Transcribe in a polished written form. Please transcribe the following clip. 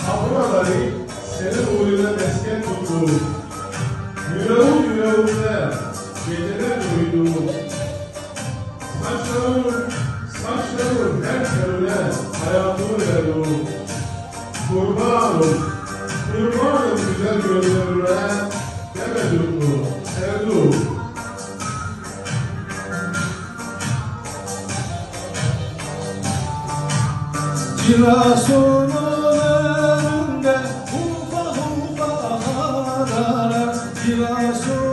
Buraları senin uğruna mesken tuttu. Yüreğimde geceler duydu. Saçlarım her terine hayatımı verdim. Kurbanım güzel gözlerine demedim mi? Sevdim. Cirasunun önünde ufak ufak haralar, Cirasunun